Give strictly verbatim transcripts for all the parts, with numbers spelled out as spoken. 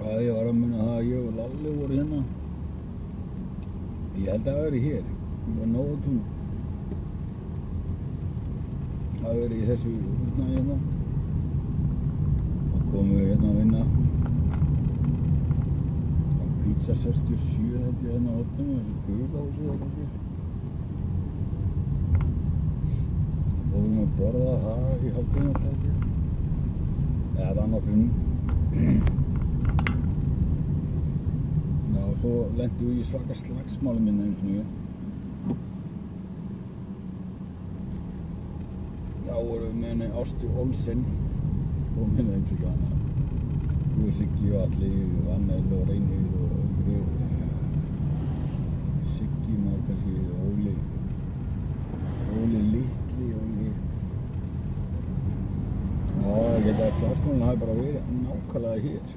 Já, ég var að muna það að ég og Lalli voru hérna. Ég held að það hafi verið hér, á Nóatún. Það hafi verið í þessu húsnæði hérna. Og komum við hérna að vinna. Pizza sextíu og sjö held ég hérna á opnum, þessu guðlási og eitthvað. Og við erum að borða það í hálfdeginu alltaf ekki. Eða það nokkrum. Já, og svo lentum við í svaka slagsmáli minna eins og nýja. Þá vorum við með henni Ástu Olsen og minna eins og hana. Við Siggi og Alli og Annel og Reynir og öðru. Siggi maður kannski Óli. Óli Litli, Óli. Já, ég geta að slagsmálinn hafi bara verið nákvæmlega hér.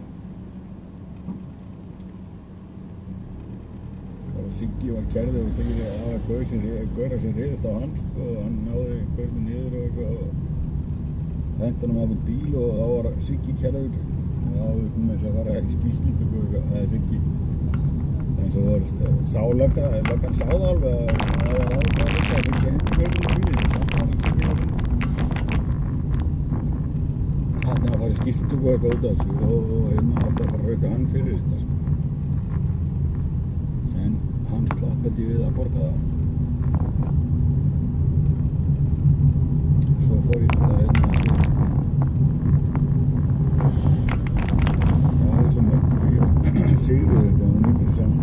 Og Siggi var kærður og tekið að það var gaur sem reiðist á hann, sko, og hann náði gaurinn niður og eitthvað og henti hann af bíl og þá var Siggi kærður. Já, við komum eins og að fara í skýrslutöku eða Siggi. Eins og það var sálögga, löggan sá það alveg að það var aðeins að lögga að Siggi hendi gaurinn á bílinn. Samt var hann Siggi að hann að fara í skýrslutöku og eitthvað út af þessu og, og hérna átti að fara að rauka hann fyrir þetta, sko. En hann slapp held ég við að borga það. Svo fór ég það hérna Sigriður þetta var nýbúin saman.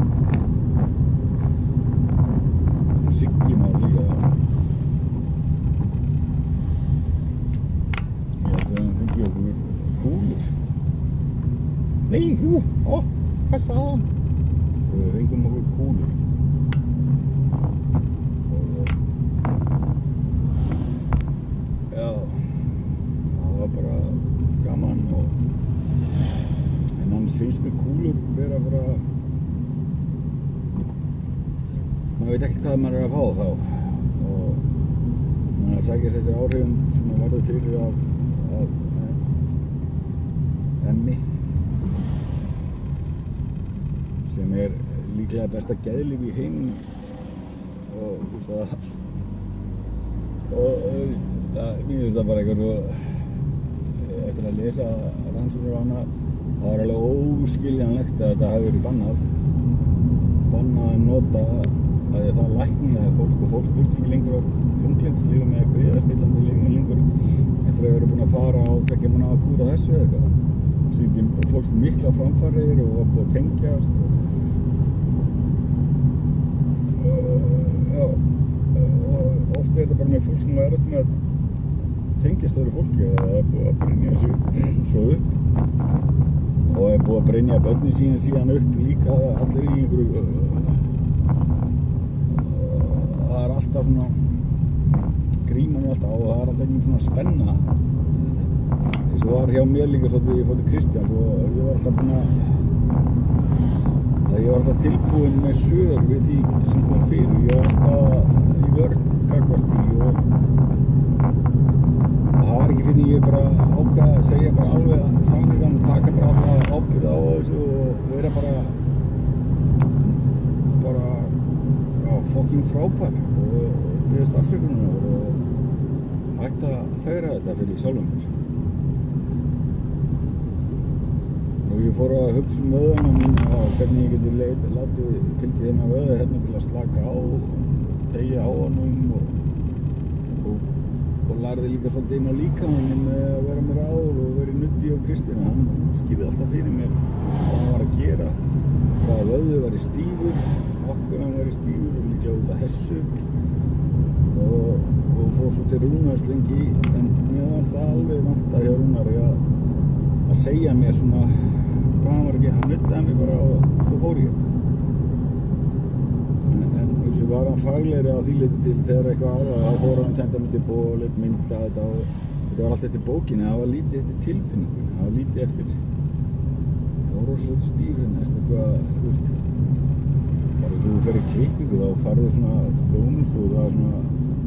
Og Siggi maður líka. Ég held að hann fengi okkur kúlur. Nei, jú, ó, hvað sagði hann? Og við fengum okkur kúlur. Og já, það var bara gaman og annars finnst mér kúlur vera bara maður veit ekki hvað maður er að fá þá og maður er að sækjast eftir áhrifum sem maður verður fyrir af, af emmi sem er líklega besta geðlyf í heiminum og þú veist það og þú veist það, mér finnst það bara eitthvað svo eftir að lesa rannsóknir á hana. Það var alveg óskiljanlegt að þetta hafi verið bannað. Bannað að nota að það læknaði fólk og fólk þurfti ekki lengur á þunglyndislyfjum eða kvíðastillandi lyfjum lengur eftir að vera búin að fara á tveggja mánaða kúr á þessu eða eitthvað. Sýndi fólk mikla framfarir og var búið að tengjast og já, og oft er þetta bara með fólk sem er erfitt með að tengjast öðru fólki eða það er búið að brynja sig svo upp og er búið að brynja börnin síðan síðan upp líka allir í einhverju það er alltaf svona gríman alltaf og það er alltaf einhvern svona spenna eins og var hjá mér líka svolítið ég fór til Kristjáns og ég var alltaf búin að ég var alltaf tilbúinn með svör við því sem kom fyrir ég var alltaf í vörn gagnvart því og það var ekki fyrir ég bara ákvað að segja bara alveg sannleikann og taka bara alla ábyrgð á þessu og vera bara bara já, fucking frábær og biðast afsökunar og hætta að fegra þetta fyrir sjálfum mér. Og ég fór að hugsa um vöðvana mína og hvernig ég geti látið fylgið inn á vöðu hérna til að slaka á og teygja á honum og og lærði líka svolítið inn á líkamann með að vera með ráð og vera í Nuddi og Kristína. Hann skýrði alltaf fyrir mér hvað hann var að gera, hvaða vöðvi var í stífur, okkur hann var í stífur og líklega út af hessu og, og fór svo til Rúnars lengi en mér fannst það alveg vanta hjá Rúnari að, að segja mér svona hvað hann var að gera. Hann nuddaði mig bara og svo fór ég. Þessu var hann faglegri að því leyti til þegar eitthvað aðra þá fór hann senda mig til bók og leit mynda þetta og þetta var allt eftir bókinni, það var lítið eftir tilfinningunni, það var lítið eftir það var rosalega stífinn eftir eitthvað, þú veist bara svo þú fer í klippingu þá farðu svona þjónustu og það var svona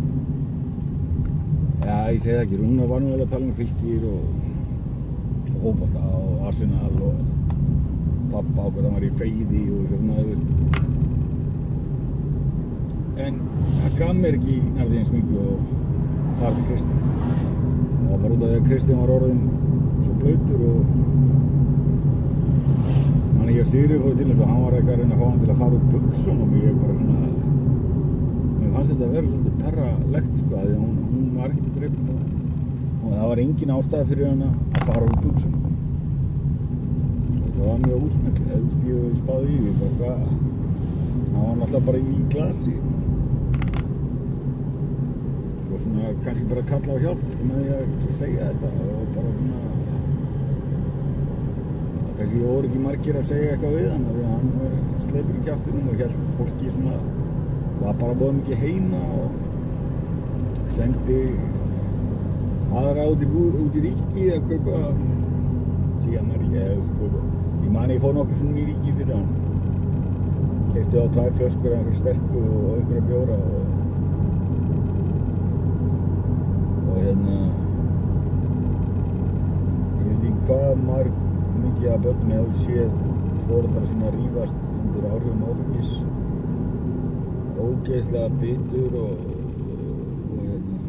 já, ég segi það ekki, Rúnar var nú alveg að tala um Fylkir og Fótbolta og Arsenal og pappa ákvað hann var í Feiði og hérna, þú veist. En það gaf mér ekki nærði eins mikið og fara til Kristjáns. Það var bara út af því að Kristján var orðinn svo blautur og hann ekki að Sigríður fór til þess að hann var eitthvað að reyna að fá hann til að fara úr buxunum og ég bara svona mér fannst þetta að vera svolítið perralegt sko, því að hún, hún var ekki til dreifn það og það var engin ástæða fyrir hann að fara úr buxunum. Þetta var mjög úsmekk, eða þú veist ég spáði í því bara hvað hann var náttúrulega bara í glasi og svona kannski bara kalla á hjálp með því að segja þetta og bara svona kannski voru ekki margir að segja eitthvað við hann því að hann sleipur í kjaftinum og hélt fólki svona var bara búið mikið heima og sendi aðra út í, út í ríki að kaupa síðan er ég eða sko ég man ég fór nokkur svona í ríki fyrir hann keypti á tvær flöskur af einhverju sterku og einhverja bjóra og og hérna ég veit ekki hvað marg mikið af börnum hefur séð foreldra sína rífast undir áhrifum áfengis ógeðslega bitur og, og hérna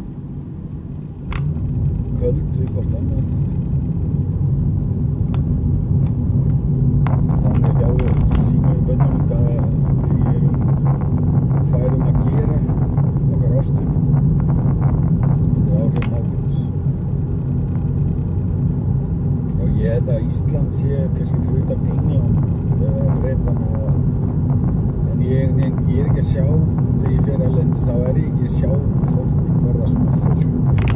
köld við hvort annað þannig þjálfur sýnum við börnum hvað við erum færum að gera okkar ástum undir áhrifum áfengis. Ég held að Ísland sé kannski fyrir utan England eða Bretana en ég, ég er ekki að sjá þegar ég fer erlendis þá er ég ekki að sjá fólk verða svona fullt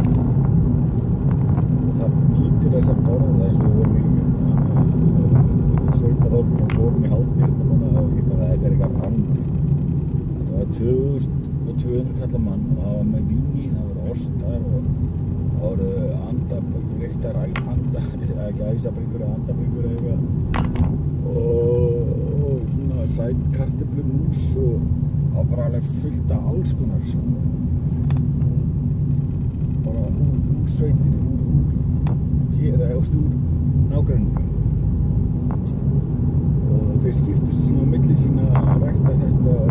og það nýtur þess að borða eins og við vorum í sveitaþorpum og fórum í hátíð og ég bara þetta er eitthvað randi þetta var tvö þúsund tvö hundruð kallar mann og það var með víni, það voru ostar og það voru andabringur, reyktar anda, ekki æsabringur eða andabringur eða eitthvað og, og svona sæt kartöflumús og það var bara alveg fullt af alls konar bara úr, úr sveitinu, úr, úr hér eða úr nágranninu og þeir skiptust svona á milli sína að rækta þetta og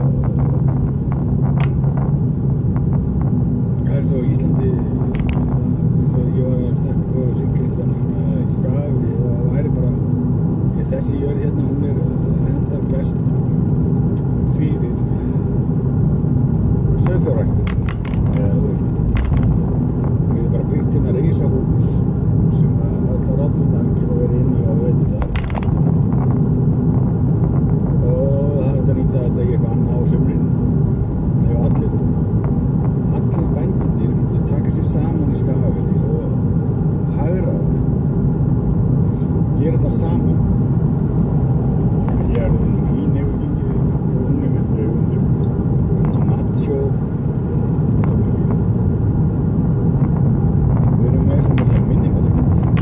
það er svo í Íslandi ég var að stakka på Siglingunum í Skafi það væri bara ég, þessi jörð hérna hún er hendar best fyrir sauðfjárræktun eða þú veist við erum bara byggt hérna risahús sem allar rollurnar geta verið inni og veitir það og það er hægt að nýta þetta í eitthvað annað á sumrin ef allir allir bændurnir taka sér saman í Skagafirði og hagra það gera þetta saman ég er í nefngingi unni með þau undir macho við erum með svona mikla minning að það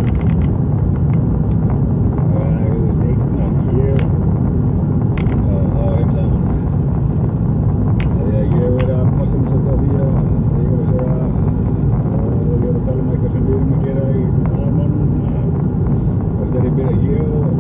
þú veist eignar ég það var einmitt að ég hef verið að passa mig svolítið á því að ég var að segja og ég var að tala um eitthvað sem við erum að gera í aðalmálum svona og þegar ég byrja ég og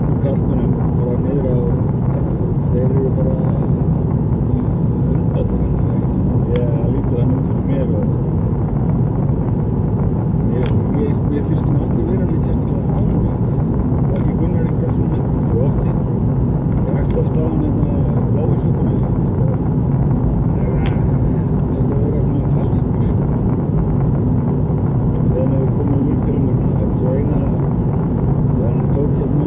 kallmönnum bara niður á, þeir eru bara undanir. Ég líti það nú fyrir mér og ég, ég, ég finnst þeim aldrei vera neitt sérstaklega ánægð. Og ekki Gunnar einhverja svona heldur. Ég oft hitt. Ég rækst oft á hann hérna blái súpunni. Mér finnst það vera svona falskur. Þegar við komum í til um svona, svo eina þegar hann tók hérna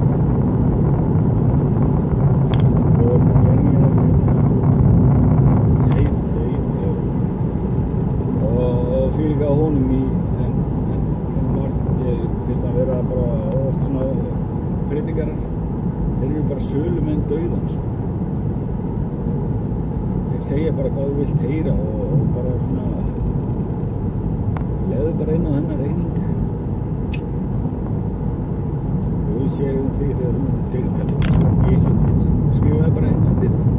og venja heit, heit og fyrir á honum í en, en, en var, ég finnst að vera bara oft svona predikarar, þeir eru bara sölumenn dauðans. Þeir segja bara hvað þú vilt heyra og, og bara svona legðu bara inn á hennar reyning. Guð sér um þig þegar þú deyrir, ég sé þess. Skrifaði bara einn á þér.